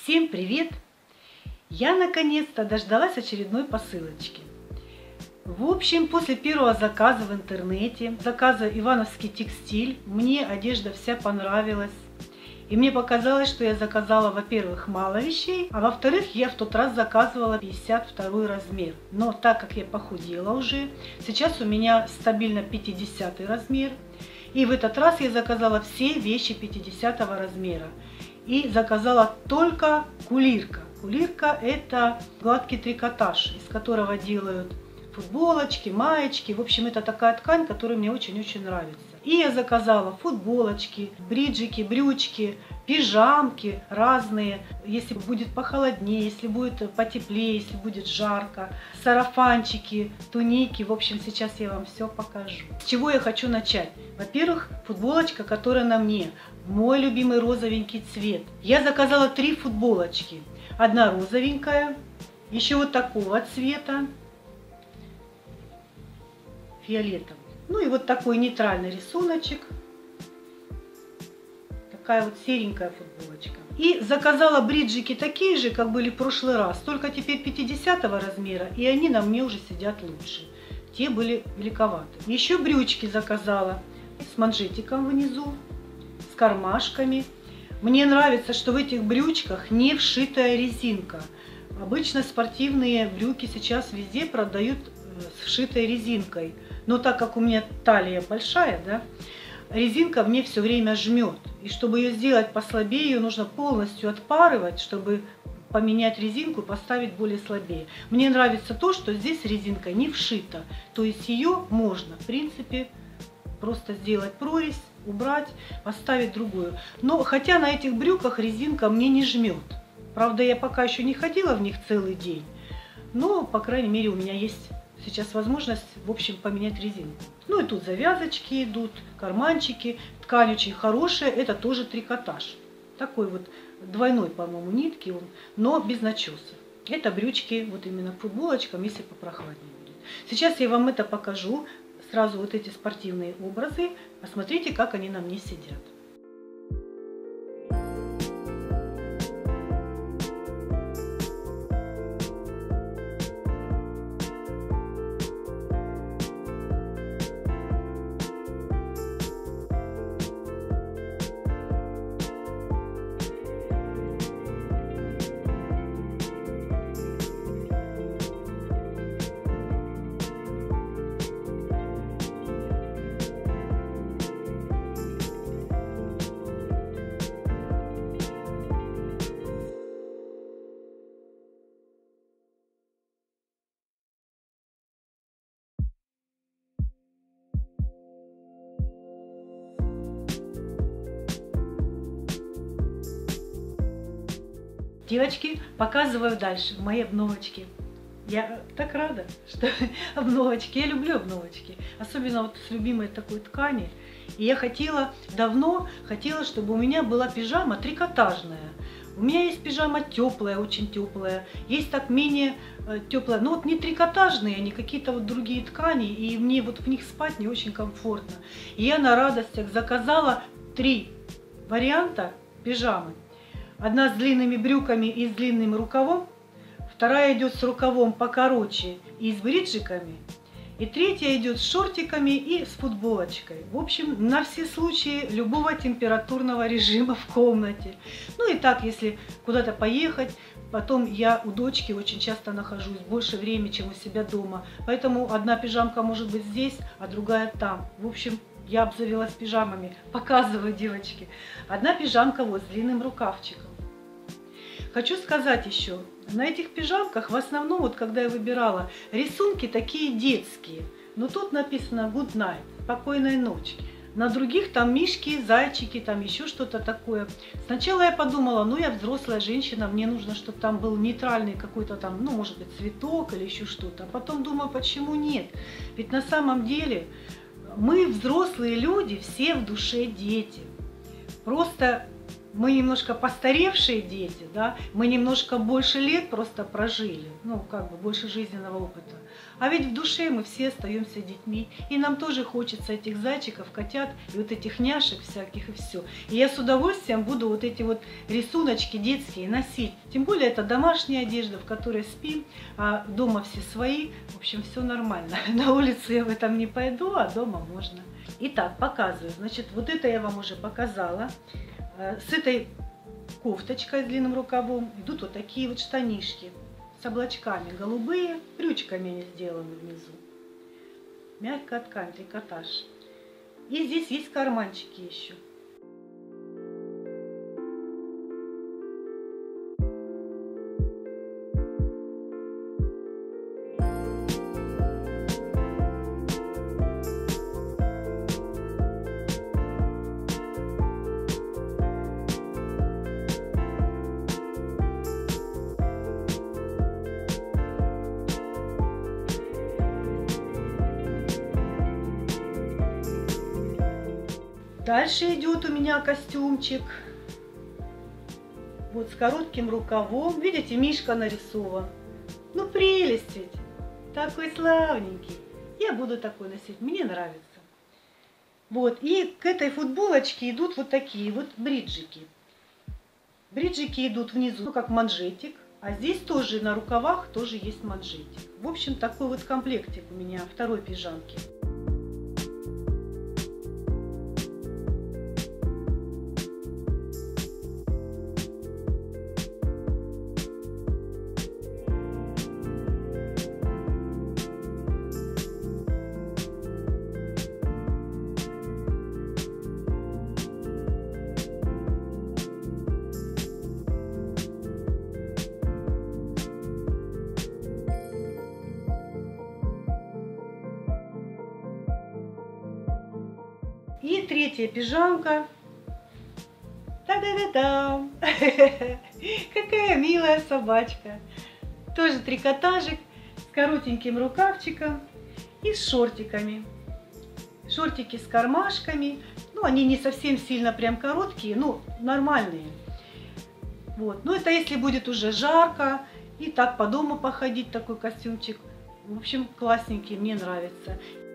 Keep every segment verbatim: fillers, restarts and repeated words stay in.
Всем привет! Я наконец-то дождалась очередной посылочки. В общем, после первого заказа в интернете, заказа Ивановский текстиль, мне одежда вся понравилась. И мне показалось, что я заказала, во-первых, мало вещей, а во-вторых, я в тот раз заказывала пятьдесят второй размер. Но так как я похудела уже, сейчас у меня стабильно пятидесятый размер. И в этот раз я заказала все вещи пятидесятого размера. И заказала только кулирка. Кулирка – это гладкий трикотаж, из которого делают футболочки, маечки. В общем, это такая ткань, которая мне очень-очень нравится. И я заказала футболочки, бриджики, брючки, пижамки разные. Если будет похолоднее, если будет потеплее, если будет жарко, сарафанчики, туники. В общем, сейчас я вам все покажу. С чего я хочу начать? Во-первых, футболочка, которая на мне. Мой любимый розовенький цвет. Я заказала три футболочки. Одна розовенькая, еще вот такого цвета, фиолетовый. Ну и вот такой нейтральный рисуночек. Такая вот серенькая футболочка. И заказала бриджики такие же, как были в прошлый раз, только теперь пятидесятого размера, и они на мне уже сидят лучше. Те были великоваты. Еще брючки заказала с манжетиком внизу, с кармашками. Мне нравится, что в этих брючках не вшитая резинка. Обычно спортивные брюки сейчас везде продают с вшитой резинкой. Но так как у меня талия большая, да, резинка мне все время жмет. И чтобы ее сделать послабее, ее нужно полностью отпарывать, чтобы поменять резинку и поставить более слабее. Мне нравится то, что здесь резинка не вшита. То есть ее можно, в принципе, просто сделать прорезь, убрать, поставить другую. Но хотя на этих брюках резинка мне не жмет. Правда, я пока еще не ходила в них целый день. Но, по крайней мере, у меня есть сейчас возможность, в общем, поменять резинку. Ну и тут завязочки идут, карманчики. Ткань очень хорошая, это тоже трикотаж. Такой вот двойной, по-моему, нитки он, но без начеса. Это брючки, вот именно футболочкам, если попрохладнее будет. Сейчас я вам это покажу. Сразу вот эти спортивные образы. Посмотрите, как они на мне сидят. Девочки, показываю дальше мои обновочки. Я так рада, что обновочки. Я люблю обновочки. Особенно вот с любимой такой ткани. И я хотела, давно хотела, чтобы у меня была пижама трикотажная. У меня есть пижама теплая, очень теплая. Есть так менее теплая. Но вот не трикотажные, они какие-то вот другие ткани. И мне вот в них спать не очень комфортно. И я на радостях заказала три варианта пижамы. Одна с длинными брюками и с длинным рукавом, вторая идет с рукавом покороче и с бриджиками, и третья идет с шортиками и с футболочкой. В общем, на все случаи любого температурного режима в комнате. Ну и так, если куда-то поехать, потом я у дочки очень часто нахожусь больше времени, чем у себя дома. Поэтому одна пижамка может быть здесь, а другая там. В общем, я обзавелась пижамами. Показываю, девочки. Одна пижамка вот с длинным рукавчиком. Хочу сказать еще, на этих пижамках в основном, вот когда я выбирала, рисунки такие детские. Но тут написано good night, спокойной ночи. На других там мишки, зайчики, там еще что-то такое. Сначала я подумала, ну я взрослая женщина, мне нужно, чтобы там был нейтральный какой-то там, ну может быть цветок или еще что-то. А потом думаю, почему нет? Ведь на самом деле мы, взрослые люди, все в душе дети. Просто мы немножко постаревшие дети, да, мы немножко больше лет просто прожили, ну, как бы больше жизненного опыта. А ведь в душе мы все остаемся детьми, и нам тоже хочется этих зайчиков, котят и вот этих няшек всяких и все. И я с удовольствием буду вот эти вот рисуночки детские носить. Тем более это домашняя одежда, в которой спим, а дома все свои. В общем, все нормально. На улицу я в этом не пойду, а дома можно. Итак, показываю. Значит, вот это я вам уже показала. С этой кофточкой с длинным рукавом идут вот такие вот штанишки с облачками голубые, крючками они сделаны внизу. Мягкая ткань, трикотаж. И здесь есть карманчики еще. Дальше идет у меня костюмчик. Вот с коротким рукавом. Видите, мишка нарисован. Ну прелесть ведь. Такой славненький. Я буду такой носить. Мне нравится. Вот. И к этой футболочке идут вот такие вот бриджики. Бриджики идут внизу, ну как манжетик. А здесь тоже на рукавах тоже есть манжетик. В общем, такой вот комплектик у меня второй пижамки. И третья пижамка. Та-да-да-дам! Какая милая собачка. Тоже трикотажик с коротеньким рукавчиком и с шортиками. Шортики с кармашками. Ну, они не совсем сильно прям короткие, ну, нормальные. Вот. Но это если будет уже жарко. И так по дому походить, такой костюмчик. В общем, классненький, мне нравится.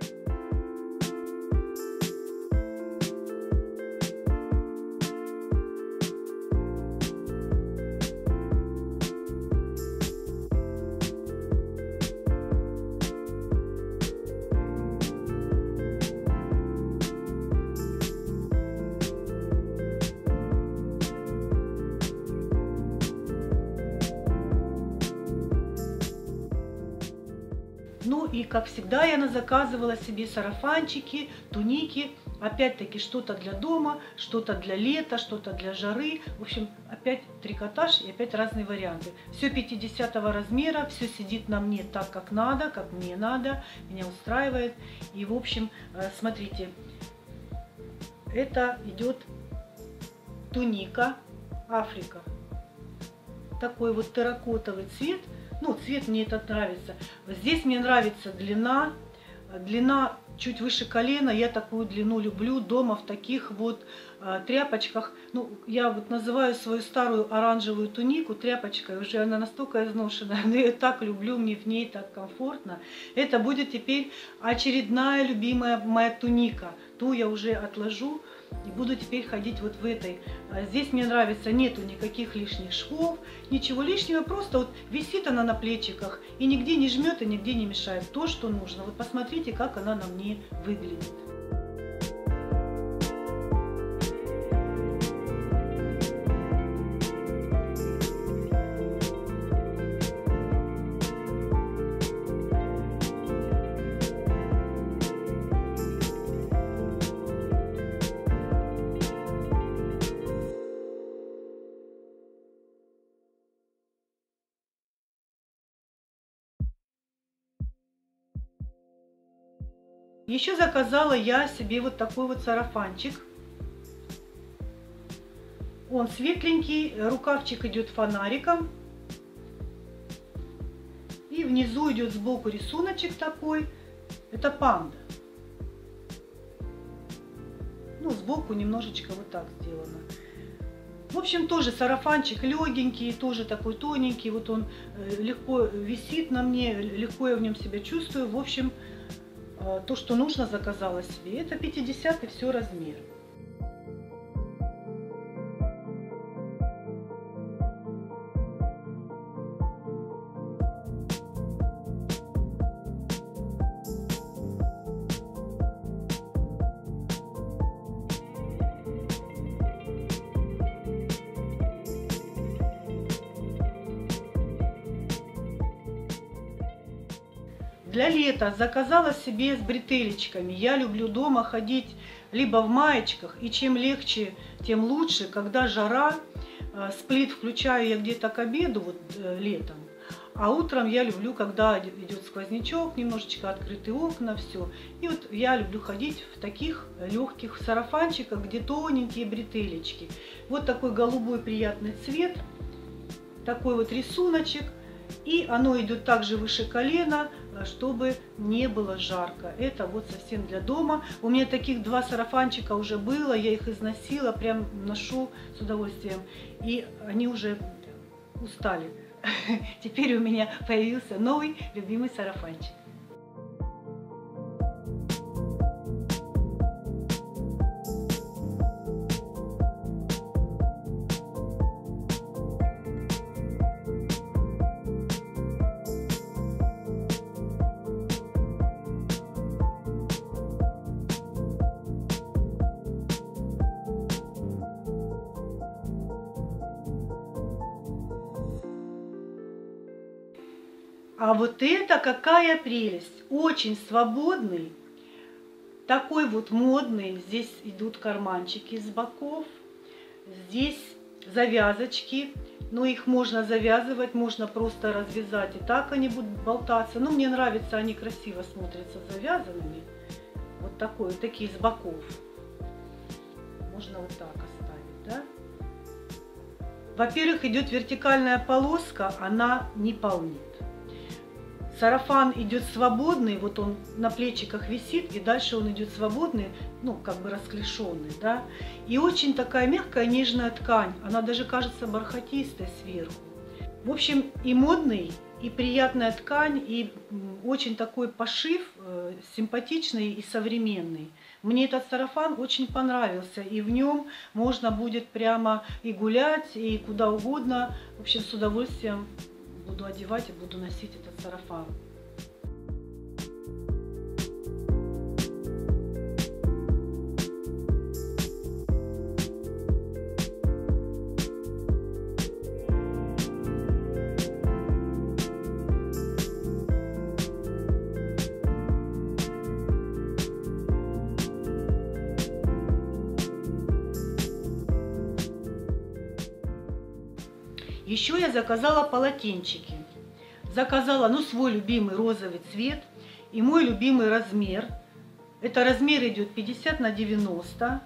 Ну и, как всегда, я заказывала себе сарафанчики, туники. Опять-таки, что-то для дома, что-то для лета, что-то для жары. В общем, опять трикотаж и опять разные варианты. Все пятидесятого размера, все сидит на мне так, как надо, как мне надо. Меня устраивает. И, в общем, смотрите, это идет туника Африка. Такой вот терракотовый цвет. Ну, цвет мне этот нравится. Здесь мне нравится длина. Длина чуть выше колена. Я такую длину люблю дома в таких вот э, тряпочках. Ну, я вот называю свою старую оранжевую тунику тряпочкой. Уже она настолько изношенная. Но я так люблю, мне в ней так комфортно. Это будет теперь очередная любимая моя туника. Ту я уже отложу. И буду теперь ходить вот в этой. Здесь мне нравится, нету никаких лишних швов, ничего лишнего, просто вот висит она на плечиках и нигде не жмет и нигде не мешает. То, что нужно. Вот посмотрите, как она на мне выглядит. Еще заказала я себе вот такой вот сарафанчик. Он светленький, рукавчик идет фонариком. И внизу идет сбоку рисуночек такой. Это панда. Ну, сбоку немножечко вот так сделано. В общем, тоже сарафанчик легенький, тоже такой тоненький. Вот он легко висит на мне, легко я в нем себя чувствую. В общем, то, что нужно, заказала себе. Это пятидесятый все размер. Для лета заказала себе с бретелечками. Я люблю дома ходить либо в маечках, и чем легче, тем лучше. Когда жара, сплит включаю я где-то к обеду, вот летом. А утром я люблю, когда идет сквознячок, немножечко открытые окна, все. И вот я люблю ходить в таких легких сарафанчиках, где тоненькие бретелечки. Вот такой голубой приятный цвет, такой вот рисуночек. И оно идет также выше колена, чтобы не было жарко. Это вот совсем для дома. У меня таких два сарафанчика уже было, я их износила, прям ношу с удовольствием. И они уже устали. Теперь у меня появился новый любимый сарафанчик. А вот это какая прелесть! Очень свободный, такой вот модный. Здесь идут карманчики с боков, здесь завязочки, но их можно завязывать, можно просто развязать, и так они будут болтаться. Но мне нравится, они красиво смотрятся завязанными. Вот такой, вот такие с боков. Можно вот так оставить, да? Во-первых, идет вертикальная полоска, она не полнит. Сарафан идет свободный, вот он на плечиках висит, и дальше он идет свободный, ну, как бы расклешенный, да. И очень такая мягкая, нежная ткань, она даже кажется бархатистой сверху. В общем, и модный, и приятная ткань, и очень такой пошив, э, симпатичный и современный. Мне этот сарафан очень понравился, и в нем можно будет прямо и гулять, и куда угодно. В общем, с удовольствием буду одевать и буду носить этот сарафан. Еще я заказала полотенчики. Заказала, ну, свой любимый розовый цвет и мой любимый размер. Это размер идет пятьдесят на девяносто.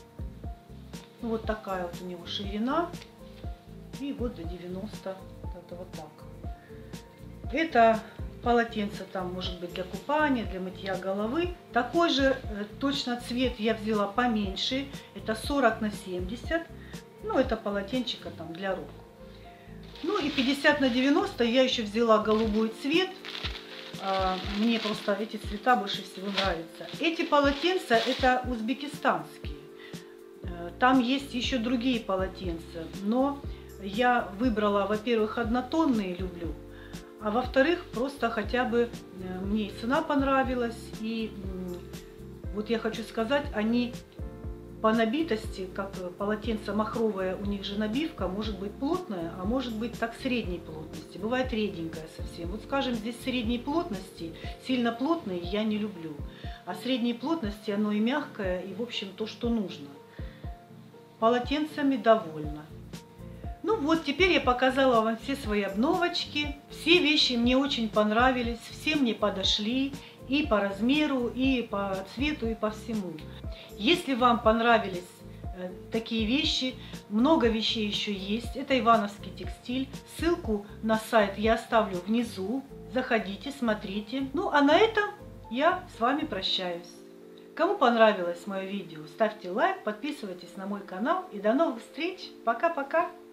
Вот такая вот у него ширина. И вот до девяноста. Это вот так. Это полотенце там может быть для купания, для мытья головы. Такой же точно цвет я взяла поменьше. Это сорок на семьдесят. Ну, это полотенчика там для рук. Ну и пятьдесят на девяносто я еще взяла голубой цвет. Мне просто эти цвета больше всего нравятся. Эти полотенца это узбекистанские. Там есть еще другие полотенца. Но я выбрала, во-первых, однотонные люблю. А во-вторых, просто хотя бы мне и цена понравилась. И вот я хочу сказать, они по набитости, как полотенце махровое, у них же набивка может быть плотная, а может быть так средней плотности. Бывает реденькая совсем. Вот скажем, здесь средней плотности, сильно плотные я не люблю. А средней плотности оно и мягкое, и в общем то, что нужно. Полотенцами довольна. Ну вот, теперь я показала вам все свои обновочки. Все вещи мне очень понравились, все мне подошли. И по размеру, и по цвету, и по всему. Если вам понравились э, такие вещи, много вещей еще есть. Это Ивановский текстиль. Ссылку на сайт я оставлю внизу. Заходите, смотрите. Ну а на этом я с вами прощаюсь. Кому понравилось мое видео, ставьте лайк, подписывайтесь на мой канал и до новых встреч. Пока-пока!